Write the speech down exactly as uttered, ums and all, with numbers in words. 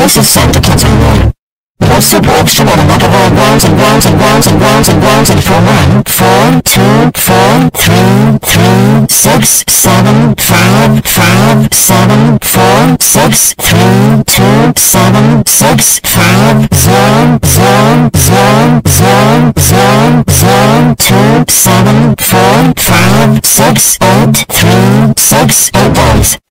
This is Santa Kidzania. Posted walks to one another all rounds and rounds and rounds and rounds and rounds and from one, four, two, four, three, three, six, seven, five, five, seven, four, six, three, two, seven, six, five, zero, zero, zero, zero, zero, zero, two, seven, four, five, six, eight, three, six, eight days.